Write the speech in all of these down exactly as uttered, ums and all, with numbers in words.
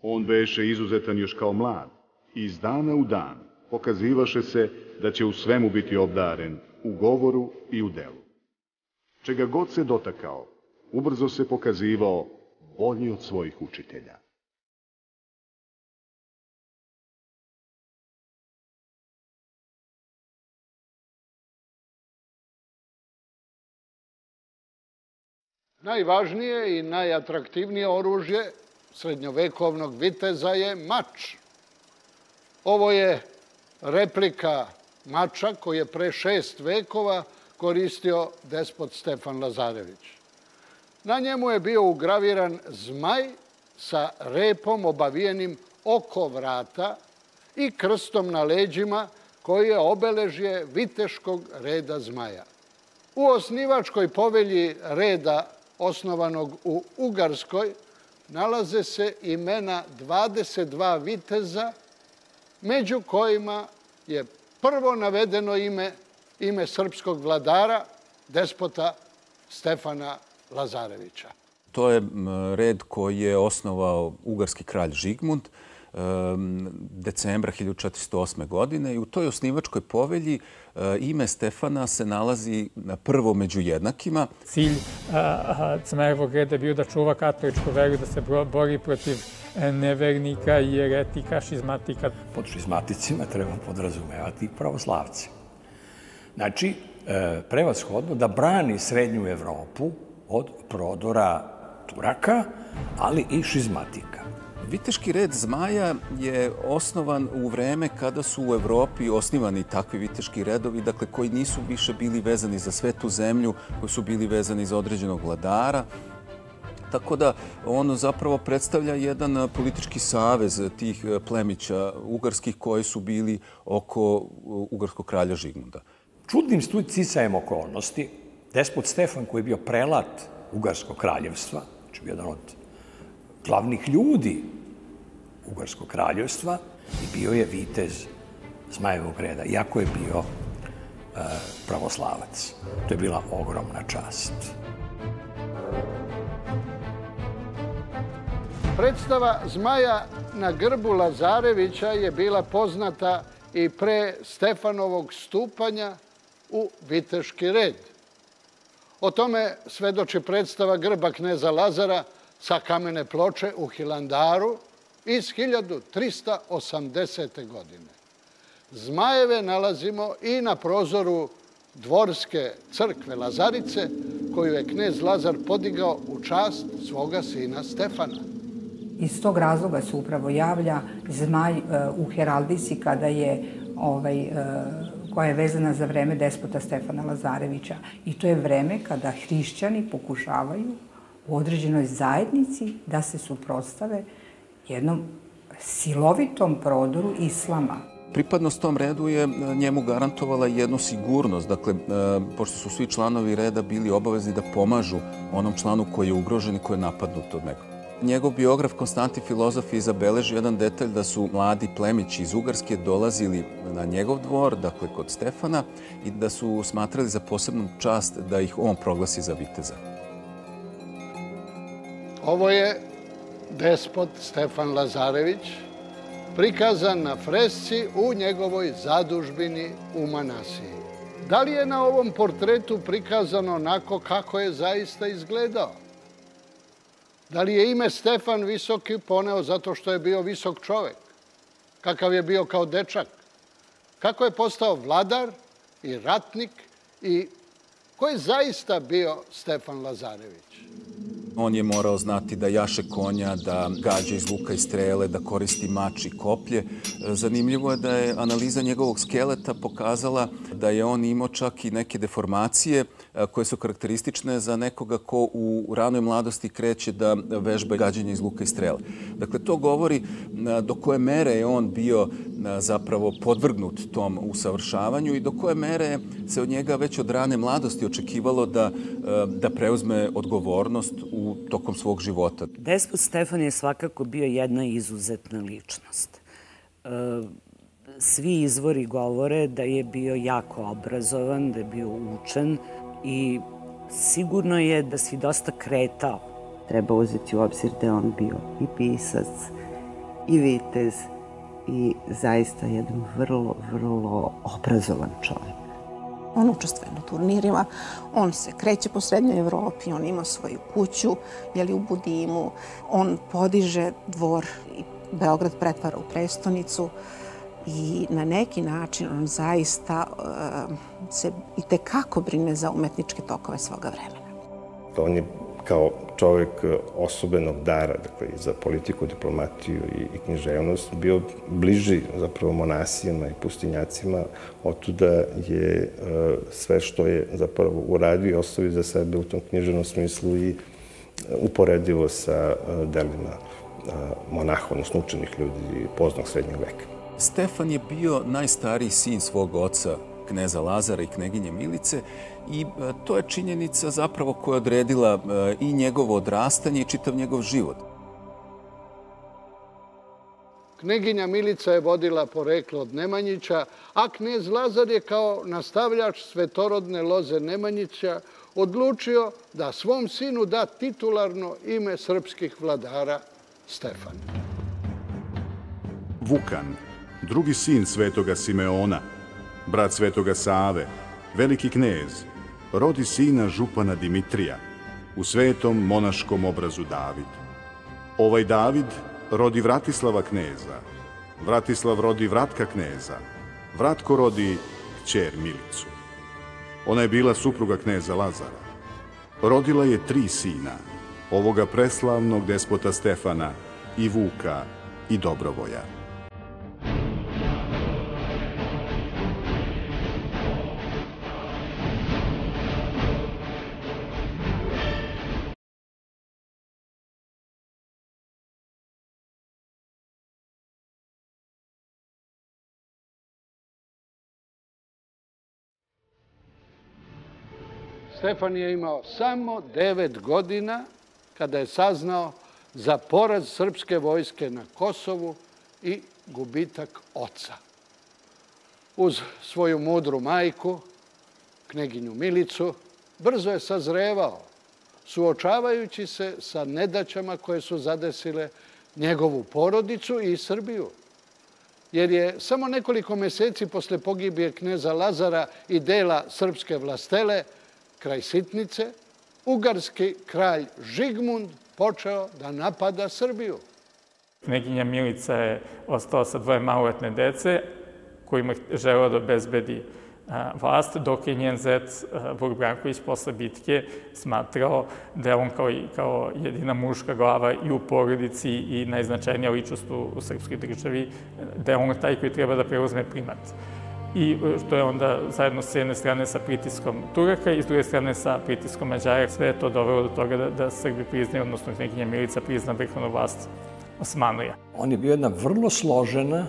On beše izuzetan još kao mlad i iz dana u dan pokazivaše se da će u svemu biti obdaren, u govoru i u delu. Čega god se dotakao, ubrzo se pokazivao bolji od svojih učitelja. Najvažnije i najatraktivnije oružje srednjovekovnog viteza je mač. Ovo je replika mača koji je pre šest vekova koristio despot Stefan Lazarević. Na njemu je bio ugraviran zmaj sa repom obavijenim oko vrata i krstom na leđima koji je obeležje viteškog reda zmaja. U osnivačkoj povelji reda osnovanog u Ugarskoj nalaze se imena dvadeset dva viteza, među kojima je prvo navedeno ime, ime srpskog vladara, despota Stefana Lazarevića. To je red koji je osnovao ugarski kralj Žigmund decembra hiljadu četiristo osme. godine i u toj osnivačkoj povelji ime Stefana se nalazi prvo među jednakima. Cilj Zmajevog reda je bio da čuva katoličku veru, da se bori protiv nevernika, jeretika, šizmatika. Pod šizmaticima treba podrazumevati pravoslavci. Znači, prevashodno da brani srednju Evropu od prodora Turaka, ali i šizmatika. Viteški red zmaja je osnovan u vreme kada su u Evropi osnivani takvi viteški redovi, dakle koji nisu više bili vezani za svetu zemlju, koji su bili vezani za određenog vladara. Tako da ono zapravo predstavlja jedan politički savez tih plemića ugarskih koji su bili oko ugarskog kralja Žigmunda. Čudnim sticajem okolnosti, despot Stefan, koji je bio prelat Ugarskog kraljevstva, znači bio jedan od glavnih ljudi Ugarskog kraljevstva, i bio je vitez Zmajevog reda, iako je bio pravoslavac. To je bila ogromna čast. Predstava zmaja na grbu Lazarevića je bila poznata i pre Stefanovog stupanja u viteški red. O tome svedoči predstava grba kneza Lazara sa kamene ploče u Hilandaru iz hiljadu trista osamdesete. godine. Zmajeve nalazimo i na prozoru dvorske crkve Lazarice, koju je knez Lazar podigao u čast svoga sina Stefana. Iz tog razloga se upravo javlja zmaj u heraldici kada je ovaj, koja je vezana za vreme despota Stefana Lazarevića. I to je vreme kada hrišćani pokušavaju u određenoj zajednici da se suprotstave jednom silovitom prodoru islama. Pripadnost tom redu je njemu garantovala jednu sigurnost. Dakle, pošto su svi članovi reda bili obavezni da pomažu onom članu koji je ugrožen i koji je napadnut od nekog. Njegov biograf Konstantin Filozof je zabeležio jedan detalj da su mladi plemići iz Ugarske dolazili na njegov dvor, dakle kod Stefana, i da su smatrali za posebnu čast da ih on proglasi za viteza. Ovo je despot Stefan Lazarević, prikazan na fresci u njegovoj zadužbini u Manasiji. Da li je na ovom portretu prikazano onako kako je zaista izgledao? Da li je ime Stefan Visoki poneo zato što je bio visok čovek? Kakav je bio kao dečak? Kako je postao vladar i ratnik i ko je zaista bio Stefan Lazarević? On je morao znati da jaše konja, da gađa iz luka i strele, da koristi mač i koplje. Zanimljivo je da je analiza njegovog skeleta pokazala da je on imao čak i neke deformacije koje su karakteristične za nekoga ko u ranoj mladosti kreće da vežba gađanje iz luka i strele. Dakle, to govori do koje mere je on bio zapravo podvrgnut tom usavršavanju i do koje mere se od njega već od rane mladosti očekivalo da, da preuzme odgovornost u tokom svog života. Despot Stefan je svakako bio jedna izuzetna ličnost. Svi izvori govore da je bio jako obrazovan, da je bio učen i sigurno je da si dosta kretao. Treba uzeti u obzir da je on bio i pisac, i vitez i zaista jedan vrlo, vrlo obrazovan čovjek. On učestvuje na turnirima, on se kreće po srednjoj Evropi, on ima svoju kuću, jeli u Budimu, on podiže dvor i Beograd pretvara u prestonicu i na neki način on zaista uh, se itekako brine za umetničke tokove svoga vremena. On je kao čovjek osobenog dara, dakle, i za politiku, diplomatiju i, i književnost, bio bliži zapravo monasijama i pustinjacima. Otuda je uh, sve što je zapravo uradio i ostavio za sebe u tom književnom smislu i uporedivo sa uh, delima uh, monaha, odnosno učenih ljudi poznog srednjeg veka. Stefan je bio najstariji sin svog oca, kneza Lazara i kneginje Milice, i to je činjenica zapravo koja je odredila i njegovo odrastanje i čitav njegov život. Kneginja Milica je vodila poreklo od Nemanjića, a knez Lazar je kao nastavljač svetorodne loze Nemanjića odlučio da svom sinu da titularno ime srpskih vladara Stefan. Vukan, drugi sin svetoga Simeona, brat svetoga Save, veliki knez, rodi sina župana Dimitrija, u svetom monaškom obrazu David. Ovaj David rodi Vratislava kneza, Vratislav rodi Vratka kneza, Vratko rodi kćer Milicu. Ona je bila supruga kneza Lazara. Rodila je tri sina, ovoga preslavnog despota Stefana, i Vuka i Dobrovoja. Stefan je imao samo devet godina kada je saznao za poraz srpske vojske na Kosovu i gubitak oca. Uz svoju mudru majku, kneginju Milicu, brzo je sazrevao, suočavajući se sa nedaćama koje su zadesile njegovu porodicu i Srbiju. Jer je samo nekoliko meseci posle pogibije kneza Lazara i dela srpske vlastele, kraj Sitnice, ugarski kralj Žigmund počeo da napada Srbiju. Kneginja Milica je ostala sa dvoje maloletne dece kojima je želeo da obezbedi vlast, dok je njen zet Vuk Branković posle bitke smatrao da je on kao, kao jedina muška glava i u porodici i najznačajnija ličnost u, u srpskoj državi, da je on taj koji treba da preuzme primat. I što je onda zajedno s jedne strane sa pritiskom Turaka i s druge strane sa pritiskom Mađara, sve je to dovelo do toga da, da Srbi priznaju, odnosno kneginja Milica prizna vrhovnu vlast Osmanlija. On je bio jedna vrlo složena,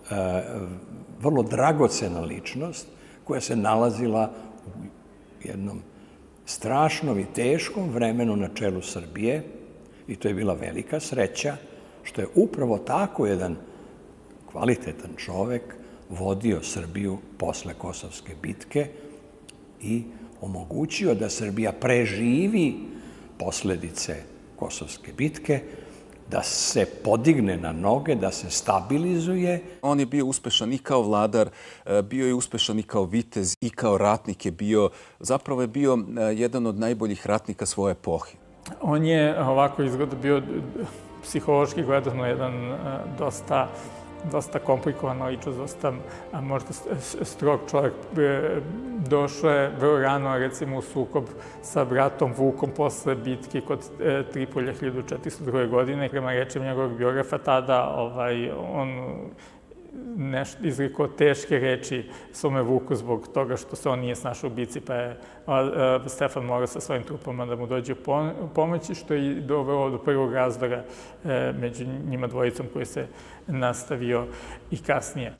vrlo dragocena ličnost koja se nalazila u jednom strašnom i teškom vremenu na čelu Srbije i to je bila velika sreća što je upravo tako jedan kvalitetan čovek vodio Srbiju posle Kosovske bitke i omogućio da Srbija preživi posledice Kosovske bitke, da se podigne na noge, da se stabilizuje. On je bio uspešan i kao vladar, bio je uspešan i kao vitez, i kao ratnik je bio, zapravo je bio jedan od najboljih ratnika svoje epohe. On je ovako izgleda bio psihološki gledano jedan dosta dosta komplikovan ličnost, dosta možda strog čovjek. Došao je vrlo rano, recimo, u sukob sa bratom Vukom posle bitke kod Tripolja hiljadu četiristo druge. godine. Prema rečima njegovog biografa, tada ovaj, on nešto izrekao teške reči svome Vuku zbog toga što se on nije snašao u bici, pa je Stefan morao sa svojim trupama da mu dođe u pomoći, što je dovelo do prvog razdora među njima dvojicom koji se nastavio i kasnije.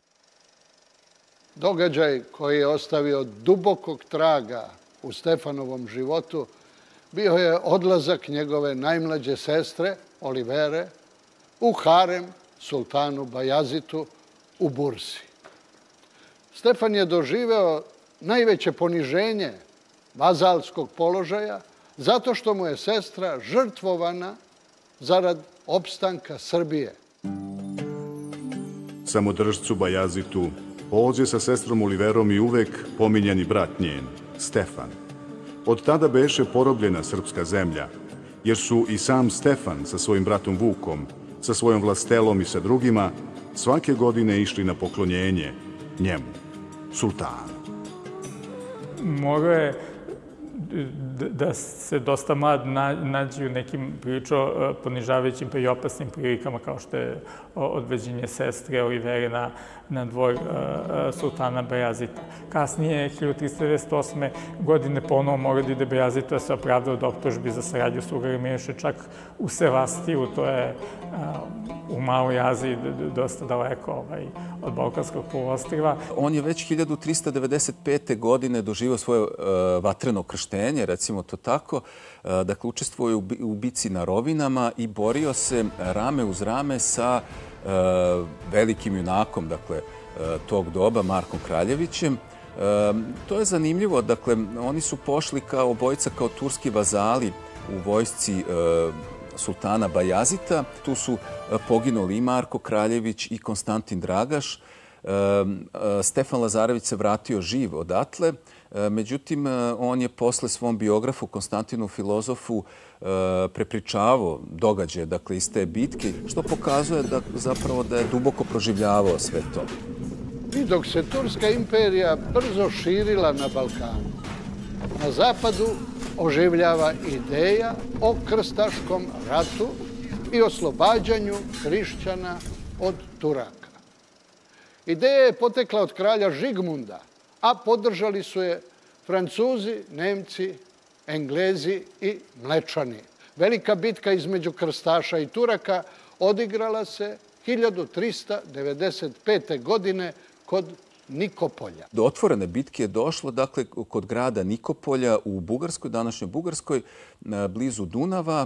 Događaj koji je ostavio dubokog traga u Stefanovom životu bio je odlazak njegove najmlađe sestre, Olivere, u harem sultanu Bajazitu u Bursi. Stefan je doživeo najveće poniženje vazalskog položaja zato što mu je sestra žrtvovana zarad opstanka Srbije. samodržcu Bajazitu, poz je sa sestrom Oliverom i uvek pominjani brat njen, Stefan. Od tada beše porobljena srpska zemlja, jer su i sam Stefan sa svojim bratom Vukom, sa svojom vlastelom i sa drugima, svake godine išli na poklonjenje njemu, sultanu. Mogao je da se dosta mlad nađe u nekim prilično ponižavajućim pa i opasnim prilikama, kao što je odveđenje sestre Olivere na dvor sultana Bajazita. Kasnije, hiljadu trista devedeset osme. godine, ponovo mora da ide Bajazita da se opravda od optužbi za saradnju s Ugarima, još je čak u Sevastiju, to je u Maloj Aziji, dosta daleko od Balkanskog poluostrva. On je već hiljadu trista devedeset pete. godine doživao svoje vatreno krštenje, recimo to tako. Dakle, učestvuje u bici na Rovinama i borio se rame uz rame sa velikim junakom, dakle, tog doba, Markom Kraljevićem. To je zanimljivo, dakle, oni su pošli kao obojica, kao turski vazali u vojsci sultana Bajazita. Tu su poginuli i Marko Kraljević i Konstantin Dragaš. Stefan Lazarević se vratio živ odatle. Međutim, on je posle svom biografu, Konstantinu Filozofu, prepričavao događaje, dakle, iz te bitke, što pokazuje da zapravo da je duboko proživljavao sve to. I dok se Turska imperija brzo širila na Balkanu, na zapadu oživljava ideja o krstaškom ratu i oslobađanju hrišćana od Turaka. Ideja je potekla od kralja Žigmunda, a podržali su je Francuzi, Nemci, Englezi i Mlečani. Velika bitka između krstaša i Turaka odigrala se hiljadu trista devedeset pete. godine kod Nikopolja. Do otvorene bitke je došlo, dakle, kod grada Nikopolja u Bugarskoj, današnjoj Bugarskoj, blizu Dunava.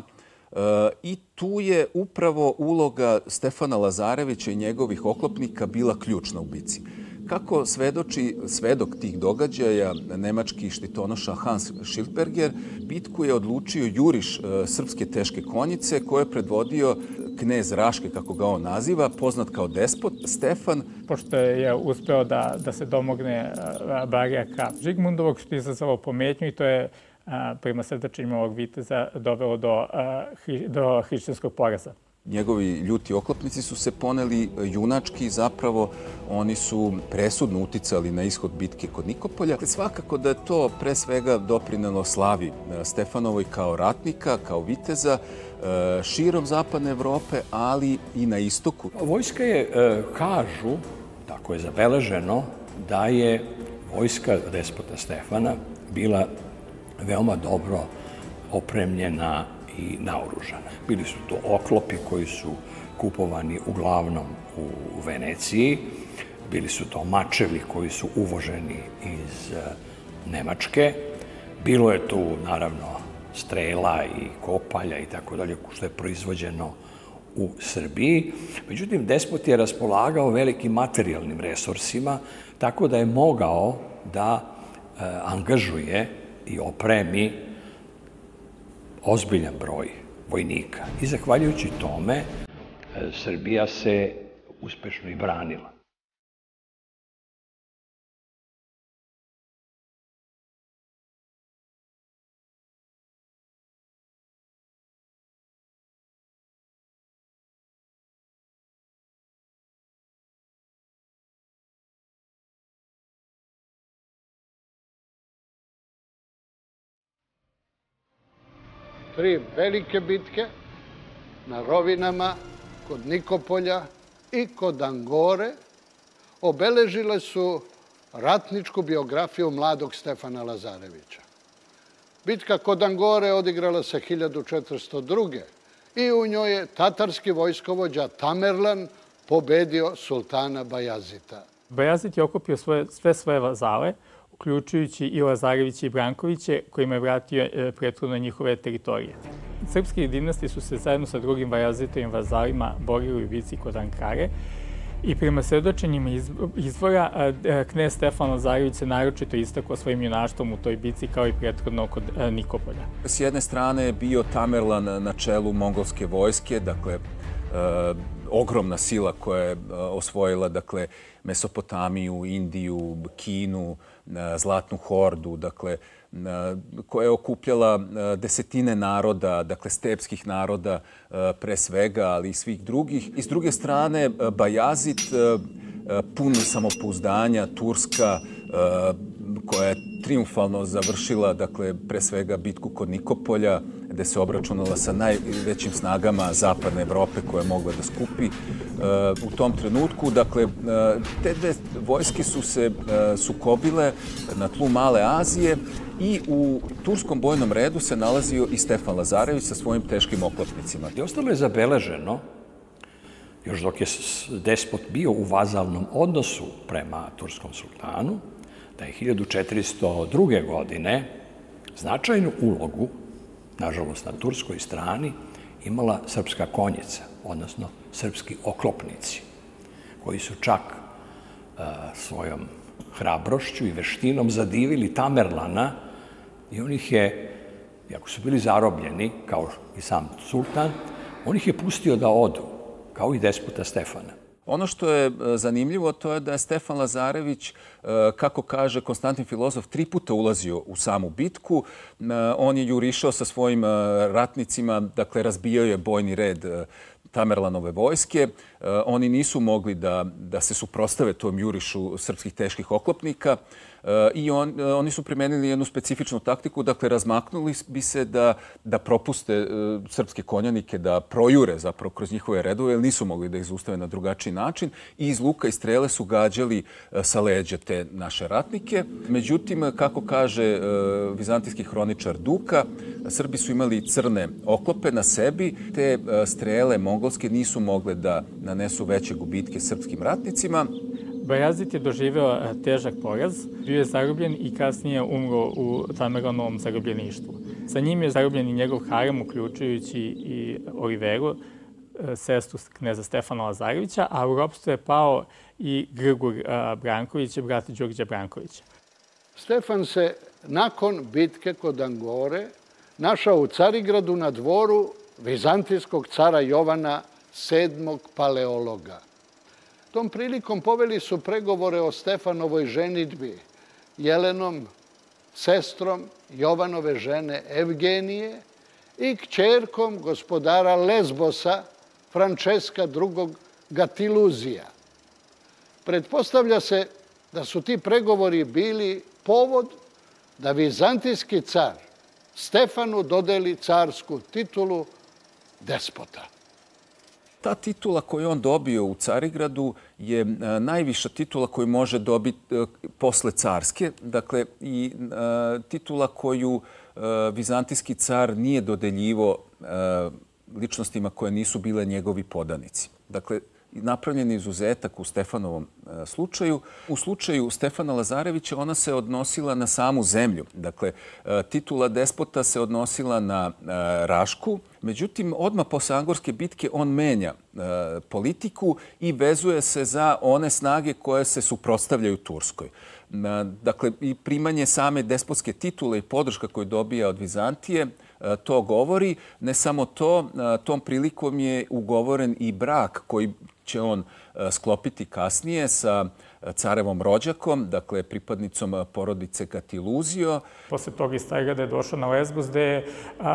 I tu je upravo uloga Stefana Lazarevića i njegovih oklopnika bila ključna u bici. Kako svedoči svedok tih događaja, nemački štitonoša Hans Schildberger, bitku je odlučio juriš srpske teške konjice koje je predvodio knez Raške, kako ga on naziva, poznat kao despot, Stefan. Pošto je uspeo da se domogne barjaka Žigmundovog, što je izazvalo pometnju i to je prema svedočenjima ovog viteza dovelo do hrišćanskog poraza. Njegovi ljuti oklopnici su se poneli junački, zapravo oni su presudno uticali na ishod bitke kod Nikopolja. Svakako da je to pre svega doprinelo slavi Stefanovoj kao ratnika, kao viteza, širom zapadne Evrope, ali i na istoku. Vojska je, kažu, tako je zabeleženo, da je vojska despota Stefana bila veoma dobro opremljena i naoružana. Bili su to oklopi koji su kupovani uglavnom u Veneciji, bili su to mačevi koji su uvoženi iz Nemačke, bilo je tu naravno strela i kopalja i tako dalje, što je proizvođeno u Srbiji. Međutim, despot je raspolagao velikim materijalnim resursima, tako da je mogao da angažuje i opremi ozbiljan broj vojnika. I zahvaljujući tome, Srbija se uspešno i branila. Tri velike bitke na Rovinama, kod Nikopolja i kod Angore obeležile su ratničku biografiju mladog Stefana Lazarevića. Bitka kod Angore odigrala se hiljadu četiristo druge. i u njoj je tatarski vojskovođa Tamerlan pobedio sultana Bajazita. Bajazit je okupio sve svoje vazale, uključujući i Lazareviće i Brankoviće, kojima je vratio prethodno njihove teritorije. Srpske dinastije su se zajedno sa drugim Bajazitovim vazalima borili u bici kod Ankare i prema svedočenjima izvora, knez Stefan Lazarević se naročito istakao svojim junaštvom u toj bici kao i prethodno kod Nikopolja. S jedne strane je bio Tamerlan na čelu mongolske vojske, dakle ogromna sila koja je osvojila, dakle, Mesopotamiju, Indiju, Kinu, Zlatnu hordu, dakle, koja je okupljala desetine naroda, dakle, stepskih naroda pre svega, ali i svih drugih. I s druge strane, Bajazid, pun samopouzdanja, Turska, koja je triumfalno završila, dakle, pre svega bitku kod Nikopolja, gde se obračunala sa najvećim snagama Zapadne Evrope koje je mogla da skupi u tom trenutku. Dakle, te dve vojske su se sukobile na tlu Male Azije i u turskom bojnom redu se nalazio i Stefan Lazarević sa svojim teškim oklopnicima. I ostalo je zabeleženo, još dok je despot bio u vazalnom odnosu prema turskom sultanu, da je hiljadu četiristo druge. godine značajnu ulogu, nažalost na turskoj strani, imala srpska konjica, odnosno srpski oklopnici, koji su čak svojom hrabrošću i veštinom zadivili Tamerlana i on ih je, iako su bili zarobljeni, kao i sam sultan, on ih je pustio da odu, kao i despota Stefana. Ono što je zanimljivo, to je da je Stefan Lazarević, kako kaže Konstantin Filozof, tri puta ulazio u samu bitku. On je jurišao sa svojim ratnicima, dakle, razbijao je bojni red Tamerlanove vojske. Oni nisu mogli da, da se suprostave tom jurišu srpskih teških oklopnika i on, oni su primenili jednu specifičnu taktiku, dakle, razmaknuli bi se da, da propuste srpske konjanike, da projure zapravo kroz njihove redove, jer nisu mogli da ih zaustave na drugačiji način i iz luka i strele su gađali sa leđa te naše ratnike. Međutim, kako kaže vizantijski hroničar Duka, Srbi su imali crne oklope na sebi, te strele mongolske nisu mogle da nanesu veće gubitke srpskim ratnicima. Bajazid je doživeo težak poraz, bio je zarobljen i kasnije umro u Tamerlanovom zarobljeništvu. Sa njim je zarobljen i njegov harem, uključujući i Oliveru, sestru kneza Stefana Lazarevića, a u ropstvo je pao i Grgur Branković, brat Đurđa Brankovića. Stefan se nakon bitke kod Angore našao u Carigradu na dvoru vizantijskog cara Jovana sedmog paleologa. Tom prilikom poveli su pregovore o Stefanovoj ženidbi Jelenom, sestrom Jovanove žene Evgenije i kćerkom gospodara Lesbosa Frančeska drugog Gatiluzija. Pretpostavlja se da su ti pregovori bili povod da vizantijski car Stefanu dodeli carsku titulu despota. Ta titula koju on dobio u Carigradu je najviša titula koju može dobiti posle carske. Dakle, i titula koju vizantijski car nije dodeljivo ličnostima koje nisu bile njegovi podanici. Dakle, napravljen je izuzetak u Stefanovom slučaju. U slučaju Stefana Lazarevića ona se odnosila na samu zemlju. Dakle, titula despota se odnosila na Rašku. Međutim, odmah posle Angorske bitke on menja politiku i vezuje se za one snage koje se suprotstavljaju Turskoj. Dakle, i primanje same despotske titule i podrška koju dobija od Vizantije to govori. Ne samo to, tom prilikom je ugovoren i brak koji će on sklopiti kasnije sa carevom rođakom, dakle pripadnicom porodice Gatiluzio. Posle toga iz Carigrada je došao na Lesbos gde je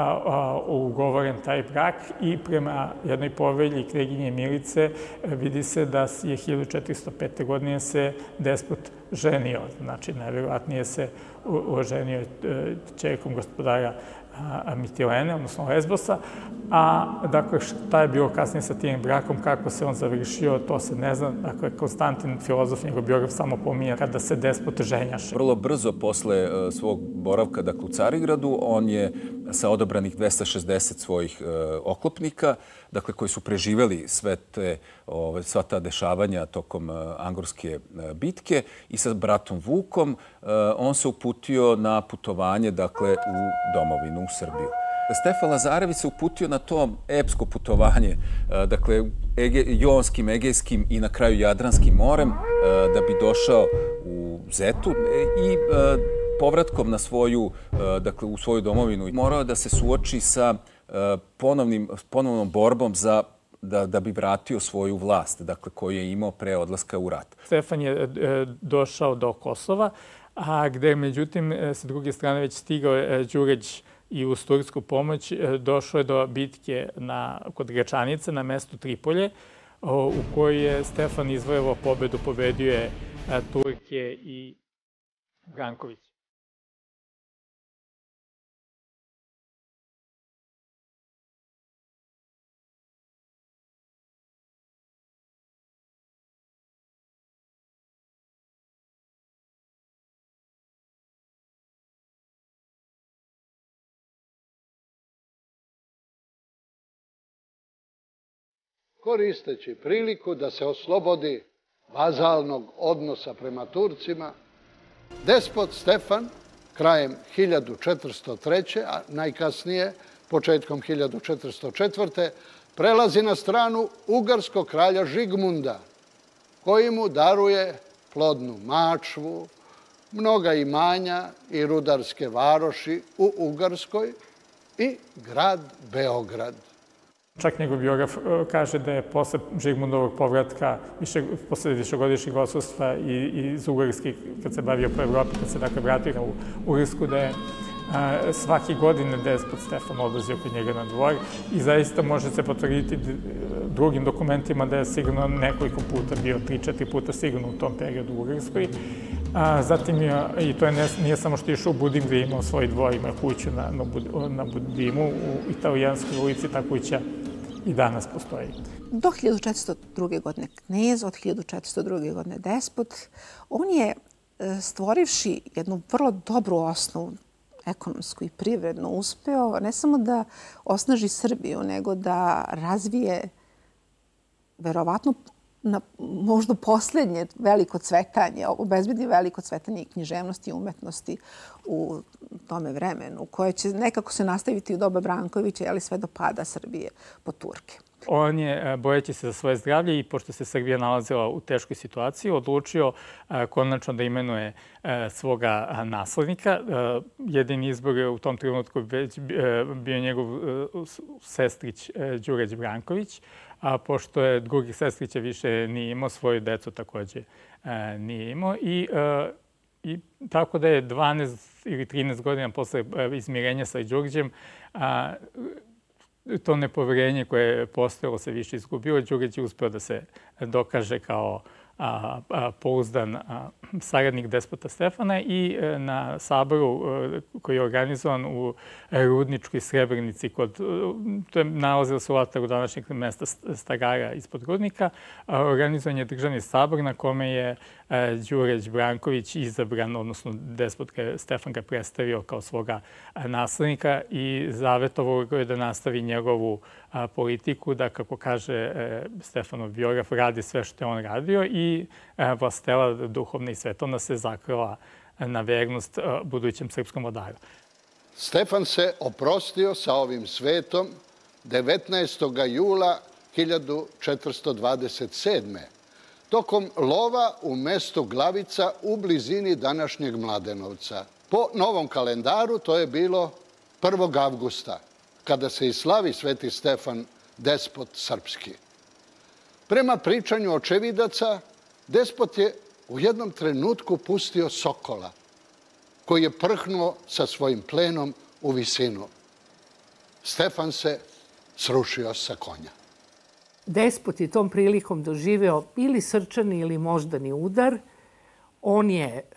ugovoren taj brak i prema jednoj povelji knjeginje Milice vidi se da je hiljadu četiristo pete. godine se despot ženio. Znači, najverovatnije se oženio ćerkom gospodara Mitilene, odnosno Lesbosa. A, dakle, šta je bilo kasnije sa tim brakom, kako se on završio, to se ne zna. Dakle, Konstantin Filozof, njegov biograf, samo pominje kada se despot ženjaše. Vrlo brzo posle svog boravka, dakle, u Carigradu, on je sa odabranih dvesta šezdeset svojih oklopnika, dakle, koji su preživeli sve te, sva ta dešavanja tokom Angorske bitke i sa bratom Vukom, on se uputio na putovanje, dakle, u domovinu, u Srbiju. Stefan Lazarević se uputio na to epsko putovanje, dakle, Jonskim, Egejskim i na kraju Jadranskim morem, da bi došao u Zetu i povratkom na svoju, dakle, u svoju domovinu morao da se suoči sa ponovnim, ponovnom borbom za da, da bi vratio svoju vlast, dakle, koju je imao pre odlaska u rat. Stefan je e, došao do Kosova, a gde, međutim, sa druge strane već stigao Đurđević i uz tursku pomoć, došlo je do bitke na, kod Gračanice na mestu Tripolje, u kojoj je Stefan izvojevao pobedu, pobedio je Turke i Branković. Koristeći priliku da se oslobodi vazalnog odnosa prema Turcima, despot Stefan krajem hiljadu četiristo treće. a najkasnije početkom hiljadu četiristo četvrte. prelazi na stranu ugarskog kralja Žigmunda, koji mu daruje plodnu Mačvu, mnoga imanja i rudarske varoši u Ugarskoj i grad Beograd. Čak njegov biograf kaže da je posle Žigmundovog povratka, više, posle višegodišnjeg odsustva iz Ugarske, kad se bavio po Evropi, kad se dakle vratio u Ugarsku, da je a, svaki godine despot Stefan odlazio kod njega na dvor i zaista može se potvrditi drugim dokumentima da je sigurno nekoliko puta bio, tri, četiri puta sigurno u tom periodu u Ugarskoj. A, zatim, je, i to je ne, nije samo što je išao u Budim, gde je imao svoj dvor, ima kuću na, na, na Budimu, u Italijanskoj ulici, ta kuća i danas postoji. Do hiljadu četiristo druge. godine knez, od hiljadu četiristo druge. godine despot. On je, stvorivši jednu vrlo dobru osnovu, ekonomsku i privrednu, uspeo ne samo da osnaži Srbiju, nego da razvije verovatno na možda poslednje veliko cvetanje, obezbedi veliko cvetanje i književnosti i umetnosti u tome vremenu, koje će nekako se nastaviti u doba Brankovića, ali sve do pada Srbije po Turke. On je, bojeći se za svoje zdravlje i pošto se Srbija nalazila u teškoj situaciji, odlučio konačno da imenuje svoga naslednika. Jedini izbor je u tom trenutku već bio njegov sestrić Đurđević Branković, a pošto je drugih sestrića više nije imao, svoju decu takođe nije imao. I, i tako da je dvanaest ili trinaest godina posle izmirenja sa Đurđem to nepoverenje koje je postojalo se više izgubilo. Đurđević je uspeo da se dokaže kao a, a, pouzdan a, saradnik despota Stefana i a, na saboru a, koji je organizovan u Rudničkoj Srebrenici, kod, to je nalazilo se u ataru današnjeg mesta Stagara ispod Rudnika, a, organizovan je državni sabor na kome je Đurđević Branković izabran, odnosno despot Stefan ga predstavio kao svoga naslednika i zavetovao ga je da nastavi njegovu politiku, da, kako kaže Stefanov biograf, radi sve što je on radio i vlastela duhovna i svetovna se zakrila na vernost budućem srpskom vladaru. Stefan se oprostio sa ovim svetom devetnaestog jula hiljadu četiristo dvadeset sedme. tokom lova u mestu Glavica u blizini današnjeg Mladenovca. Po novom kalendaru to je bilo prvog avgusta, kada se i slavi Sveti Stefan, despot srpski. Prema pričanju očevidaca, despot je u jednom trenutku pustio sokola, koji je prhnuo sa svojim plenom u visinu. Stefan se srušio sa konja. Despot je tom prilikom doživeo ili srčani ili moždani udar. On je e,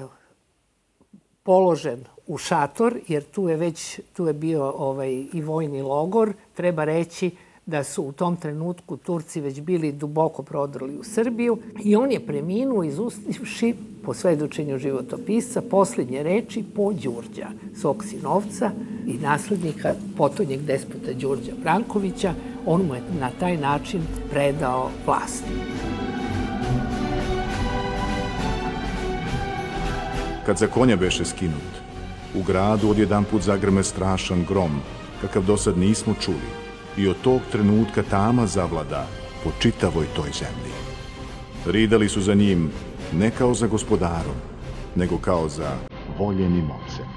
položen u šator, jer tu je već tu je bio ovaj, i vojni logor. Treba reći da su u tom trenutku Turci već bili duboko prodrli u Srbiju i on je preminuo izustivši, po svedočenju životopisca, posljednje reči po Đurđa, svog sinovca i naslednika potonjeg despota Đurđa Brankovića. On mu je na taj način predao vlast. Kad za konja beše skinut, u gradu odjedanput zagrme strašan grom, kakav dosad nismo čuli, i od tog trenutka tama zavlada po čitavoj toj zemlji. Ridali su za njim ne kao za gospodarom, nego kao za voljenim ocem.